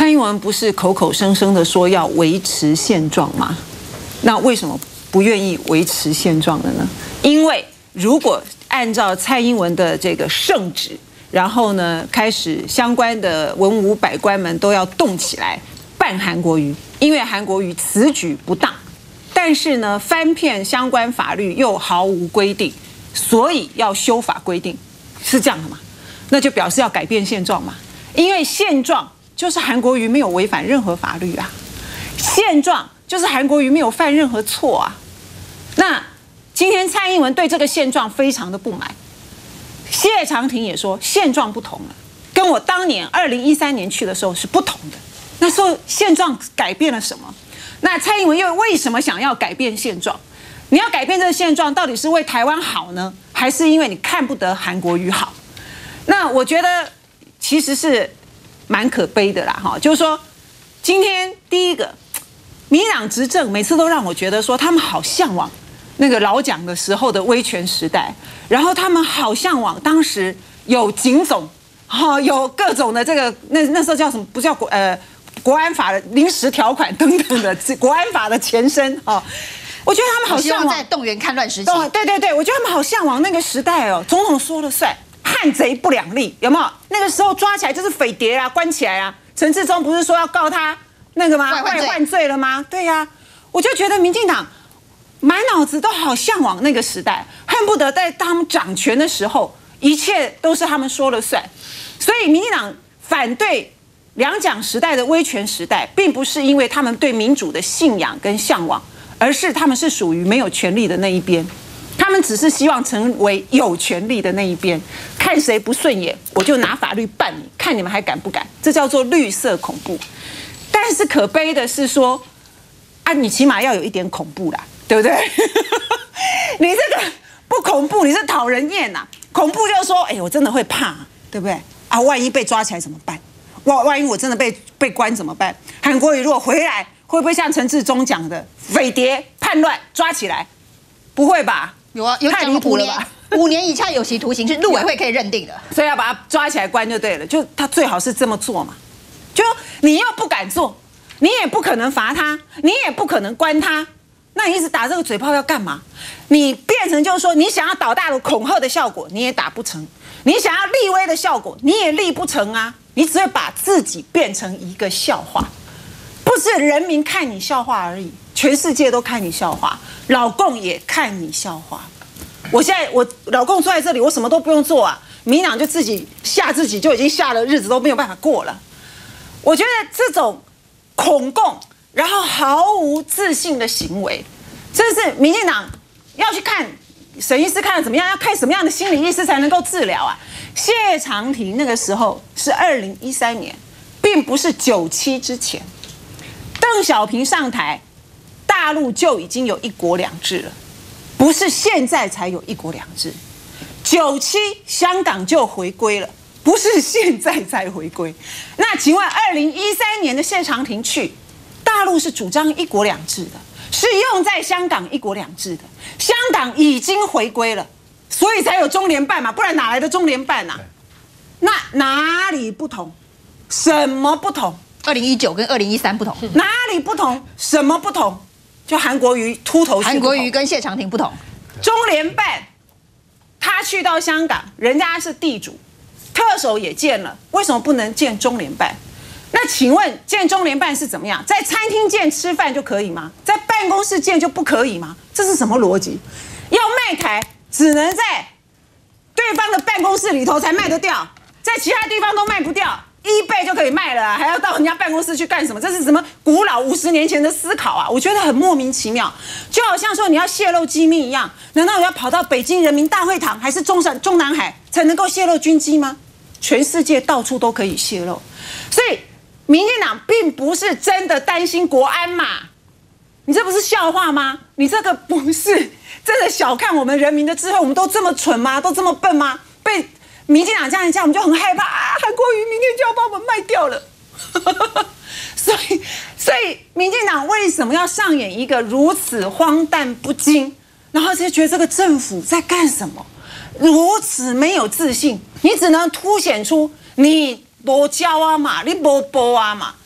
蔡英文不是口口声声的说要维持现状吗？那为什么不愿意维持现状的呢？因为如果按照蔡英文的这个圣旨，然后呢，开始相关的文武百官们都要动起来办韩国瑜，因为韩国瑜此举不当，但是呢，翻遍相关法律又毫无规定，所以要修法规定，是这样的吗？那就表示要改变现状嘛，因为现状就是韩国瑜没有违反任何法律啊，现状就是韩国瑜没有犯任何错啊。那今天蔡英文对这个现状非常的不满，谢长廷也说现状不同了，跟我当年2013年去的时候是不同的。那时候现状改变了什么？那蔡英文又为什么想要改变现状？你要改变这个现状，到底是为台湾好呢，还是因为你看不得韩国瑜好？那我觉得其实是蛮可悲的啦，哈，就是说今天第一个，民进党执政每次都让我觉得说他们好向往那个老蒋的时候的威权时代，然后他们好向往当时有警总，有各种的这个那时候叫什么？不叫国安法的临时条款等等的国安法的前身啊。我觉得他们好向往在动员戡乱时期。 对，我觉得他们好向往那个时代哦，总统说了算，汉贼不两立，有没有？那个时候抓起来就是匪谍啦，关起来啊。陈致中不是说要告他那个吗？外患罪了吗？对呀，我就觉得民进党满脑子都好向往那个时代，恨不得在他们掌权的时候，一切都是他们说了算。所以民进党反对两蒋时代的威权时代，并不是因为他们对民主的信仰跟向往，而是他们是属于没有权利的那一边。他们只是希望成为有权利的那一边，看谁不顺眼，我就拿法律办你，看你们还敢不敢？这叫做绿色恐怖。但是可悲的是说，啊，你起码要有一点恐怖啦，对不对？你这个不恐怖，你是讨人厌呐。恐怖就是说，我真的会怕，对不对？啊，万一被抓起来怎么办？万一我真的被关怎么办？韩国瑜如果回来，会不会像陈致中讲的，匪谍叛乱抓起来？不会吧？ 有啊，有太离谱了吧 ？5年以下有期徒刑是陆委会可以认定的， 所以要把他抓起来关就对了。就他最好是这么做嘛。就你又不敢做，你也不可能罚他，你也不可能关他，那你一直打这个嘴炮要干嘛？你变成就是说，你想要导大陆恐吓的效果，你也打不成；你想要立威的效果，你也立不成啊！你只会把自己变成一个笑话，不是人民看你笑话而已，全世界都看你笑话，老共也看你笑话。我老共坐在这里，我什么都不用做啊，民进党就自己吓自己，就已经吓了，日子都没有办法过了。我觉得这种恐共，然后毫无自信的行为，这是民进党要去看沈医师看的怎么样，要看什么样的心理医师才能够治疗啊？谢长廷那个时候是2013年，并不是97之前。邓小平上台，大陆就已经有一国两制了，不是现在才有一国两制。97香港就回归了，不是现在才回归。那请问2013年的谢长廷去大陆是主张一国两制的，是用在香港一国两制的，香港已经回归了，所以才有中联办嘛，不然哪来的中联办啊？那哪里不同？什么不同 ？2019跟2013不同， 哪里不同？什么不同？就韩国瑜秃头， 韩国瑜跟谢长廷不同。 中联办他去到香港，人家是地主，特首也见了，为什么不能见中联办？那请问见中联办是怎么样？在餐厅见吃饭就可以吗？在办公室见就不可以吗？这是什么逻辑？要卖台只能在对方的办公室里头才卖得掉，在其他地方都卖不掉，eBay就可以卖了啊，还要到人家办公室去干什么？这是什么古老50年前的思考啊？我觉得很莫名其妙，就好像说你要泄露机密一样，难道我要跑到北京人民大会堂还是中南海才能够泄露军机吗？全世界到处都可以泄露，所以民进党并不是真的担心国安嘛，你这不是笑话吗？你这个不是真的小看我们人民的智慧，我们都这么蠢吗？都这么笨吗？被民进党这样一讲，我们就很害怕啊！韩国瑜明天就要把我们卖掉了。所以民进党为什么要上演一个如此荒诞不经，然后就觉得这个政府在干什么，如此没有自信？你只能凸显出你没教啊嘛，你没播啊嘛。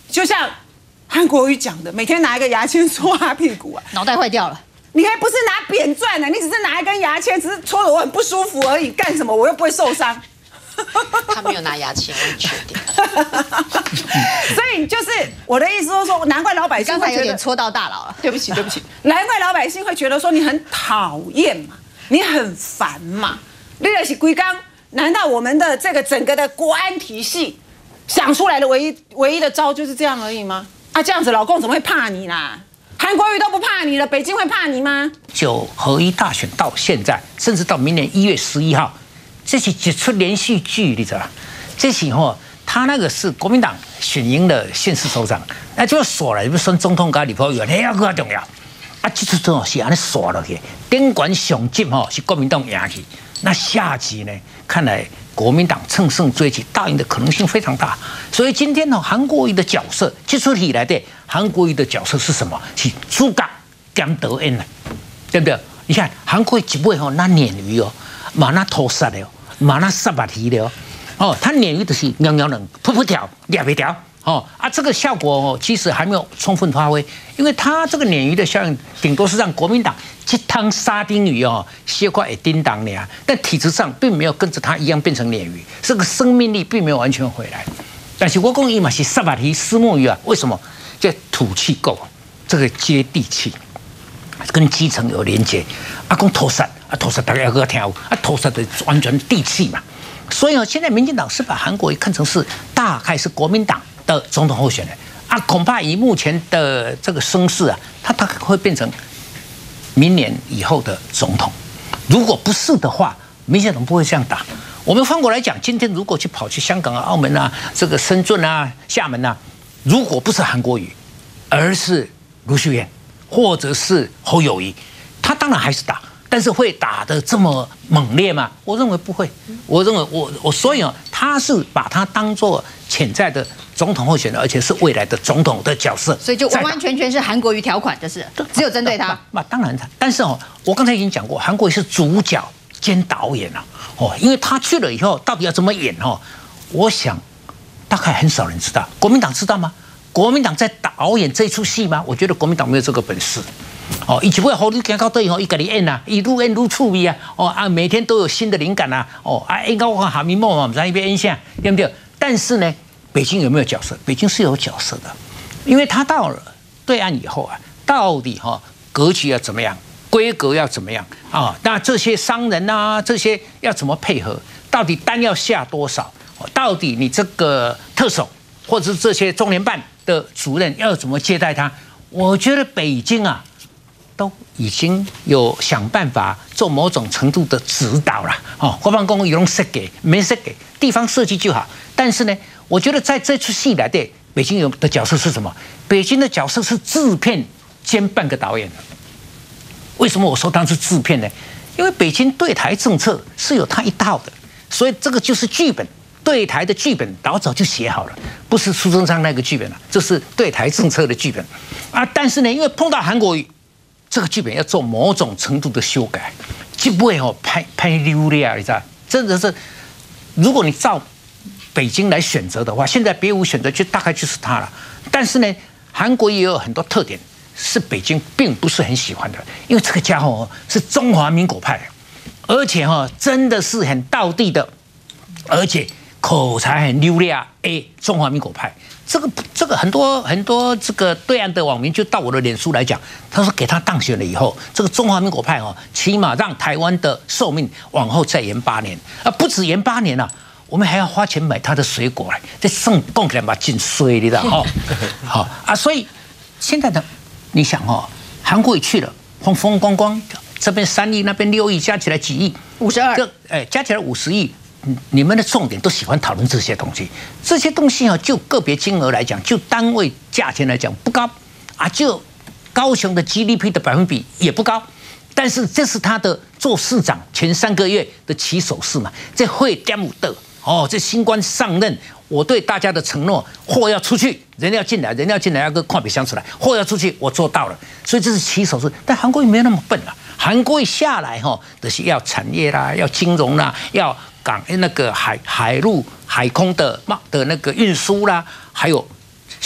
就像韩国瑜讲的，每天拿一个牙签戳他屁股啊， 脑袋坏掉了。 你还不是拿扁钻呢？你只是拿一根牙签，只是戳得我很不舒服而已，干什么？我又不会受伤。 他没有拿牙签，我很确定。 所以就是我的意思，说难怪老百姓刚才有会觉得点戳到大佬了。 对不起，对不起，难怪老百姓会觉得说你很讨厌嘛，你很烦嘛。你就是规刚，难道我们的这个整个的国安体系想出来的唯一的招就是这样而已吗？啊，这样子老共怎么会怕你啦？韩国瑜都不怕你了，北京会怕你吗？ 就合一大选到现在，甚至到明年1月11号，这是几出连续剧，你知道吗？这是他那个是国民党选赢了县市首长，那就锁了，你不选总统跟立法委员，那个重要。啊，这出东西安尼锁落去，顶管上级是国民党赢去，那下级呢，看来国民党乘胜追击，大赢的可能性非常大。所以今天韩国瑜的角色，这出戏来的韩国瑜的角色是什么？是主角兼导演了，对不对？你看韩国瑜一尾那鲶鱼嘛那屠杀的嘛那杀白鱼的他鲶鱼就是喵喵冷，扑扑跳，俩不跳。这个效果其实还没有充分发挥，因为它这个鲶鱼的效应，顶多是让国民党这汤沙丁鱼些块也叮当的呀，但体质上并没有跟着它一样变成鲶鱼，这个生命力并没有完全回来。但是我讲伊嘛是沙巴提虱目鱼啊，为什么？这土气够，这个接地气，跟基层有连接。讲屠杀屠杀大家要听屠杀的完全地气嘛。所以现在民进党是把韩国瑜看成是大概是国民党的总统候选人恐怕以目前的这个声势他大概会变成明年以后的总统。如果不是的话，民进党不会这样打。我们反过来讲，今天如果跑去香港澳门这个深圳厦门如果不是韩国瑜，而是卢秀燕或者是侯友宜，他当然还是打。但是会打得这么猛烈吗？我认为不会。我认为所以他是把他当作潜在的总统候选人，而且是未来的总统的角色。 所以就完完全全是韩国瑜条款，就是只有针对他。 当然，但是我刚才已经讲过，韩国瑜是主角兼导演因为他去了以后到底要怎么演我想大概很少人知道。国民党知道吗？国民党在导演这出戏吗？我觉得国民党没有这个本事。以前会好你行到对伊家己演伊愈演愈趣味每天都有新的灵感演到我看下面梦唔知伊要演啥，对不对？但是呢，北京有没有角色？北京是有角色的，因为他到了对岸以后到底格局要怎么样，规格要怎么样那这些商人这些要怎么配合？到底单要下多少？到底你这个特首或者是这些中联办的主任要怎么接待他？我觉得北京都已经有想办法做某种程度的指导了国防公有用设给没设给地方设计就好。但是呢，我觉得在这出戏来的北京有的角色是什么？北京的角色是制片兼半个导演。为什么我说他是制片呢？因为北京对台政策是有他一套的，所以这个就是剧本。对台的剧本老早就写好了，不是苏贞昌那个剧本这是对台政策的剧本但是呢，因为碰到韩国瑜，这个剧本要做某种程度的修改，就不会拍溜了，你知道？真的是，如果你照北京来选择的话，现在别无选择，就大概就是他了。但是呢，韩国也有很多特点是北京并不是很喜欢的，因为这个家伙是中华民国派，而且真的是很道地的，而且口才很溜利中华民国派。这个很多这个对岸的网民就到我的脸书来讲，他说给他当选了以后，这个中华民国派起码让台湾的寿命往后再延8年不止延8年我们还要花钱买他的水果这剩供起来嘛进水你知道所以现在呢，你想韩国瑜去了，风风光光，这边3亿，那边6亿，加起来几亿 ，52， 加起来50亿。你们的重点都喜欢讨论这些东西，这些东西就个别金额来讲，就单位价钱来讲不高就高雄的 GDP 的%也不高，但是这是他的做市长前3个月的起手式嘛，这会点五的这新官上任，我对大家的承诺，货要出去，人要进来，人要进来要跟跨别相出来，货要出去，我做到了，所以这是起手式。但韩国瑜没有那么笨韩国瑜下来就是要产业啦，要金融啦，要那个海陆海空的那个运输啦，还有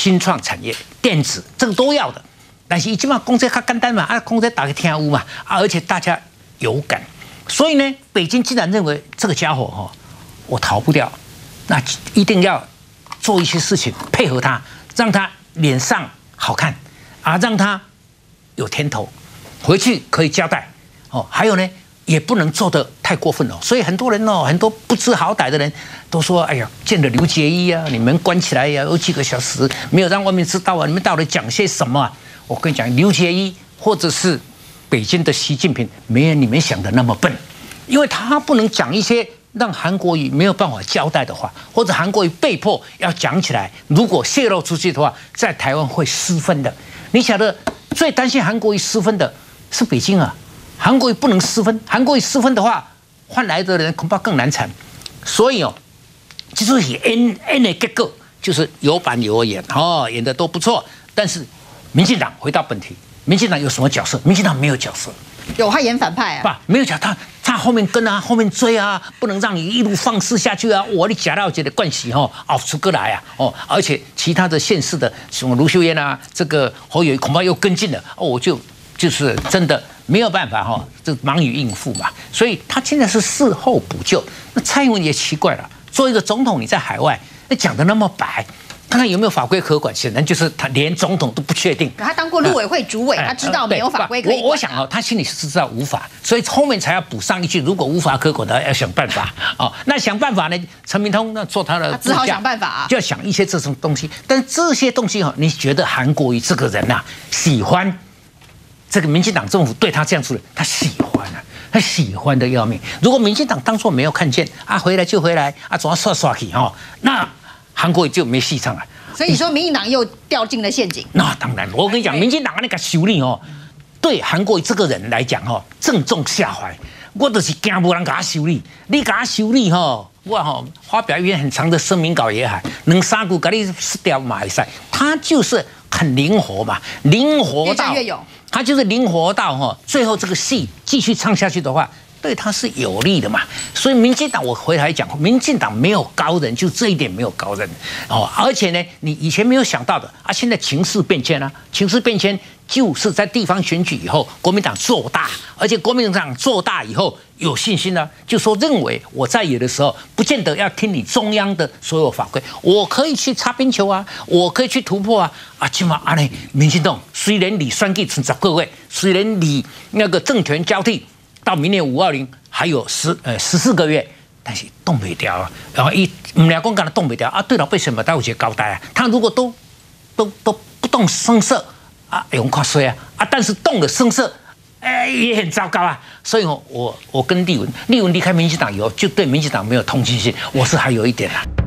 新创产业、电子这个都要的。但是起码讲这较简单嘛，讲这大家听有嘛，而且大家有感。所以呢，北京既然认为这个家伙我逃不掉，那一定要做一些事情配合他，让他脸上好看让他有甜头，回去可以交代还有呢，也不能做得太过分所以很多人很多不知好歹的人都说，哎呀，见了刘结一你们关起来有几个小时，没有让外面知道你们到底讲些什么我跟你讲，刘结一或者是北京的习近平，没有你们想的那么笨，因为他不能讲一些让韩国瑜没有办法交代的话，或者韩国瑜被迫要讲起来，如果泄露出去的话，在台湾会失分的。你晓得最担心韩国瑜失分的是北京韩国瑜不能失分，韩国瑜失分的话，换来的人恐怕更难缠。所以就是以 N 的结果，就是有板有眼演的都不错。但是民进党回到本题，民进党有什么角色？民进党没有角色。 有他演反派没有讲他后面跟后面追不能让你一路放肆下去我的假料姐的关系出过来而且其他的县市的什么卢秀燕这个侯友宜恐怕又跟进了我就是真的没有办法这忙于应付嘛，所以他现在是事后补救。那蔡英文也奇怪了，做一个总统你在海外，那讲的那么白。看看有没有法规可管，显然就是他连总统都不确定。 他当过陆委会主委，他知道没有法规可以管。 我想他心里是知道无法，所以后面才要补上一句：如果无法可管的，要想办法那想办法呢？陈明通那做他的， 他只好想办法就要想一些这种东西。但是这些东西你觉得韩国瑜这个人喜欢这个民进党政府对他这样处理，他喜欢他喜欢的要命。如果民进党当作没有看见回来就回来总要刷刷去那。韩国就没戏唱了， 所以你说民进党又掉进了陷阱。 那当然，我跟你讲，民进党那个修理对韩国这个人来讲正中下怀。我就是惊无人给他修理，你给他修理我发表一篇很长的声明稿也好，2、3句给你撕掉嘛会使。他就是很灵活嘛，灵活到越战越勇。 他就是灵活到最后这个戏继续唱下去的话。对他是有利的嘛，所以民进党我回来讲，民进党没有高人，就这一点没有高人而且呢，你以前没有想到的现在情势变迁情势变迁就是在地方选举以后，国民党做大，而且国民党做大以后有信心就说认为我在野的时候，不见得要听你中央的所有法规，我可以去擦边球我可以去突破起码民进党虽然你选举剩10个月，虽然你那个政权交替。到明年520还有14个月，但是动不掉然后我们俩讲讲他动不掉对了，为什么他有一个交代他如果都不动声色用看衰但是动了声色也很糟糕所以我跟立文离开民进党以后，就对民进党没有同情心，我是还有一点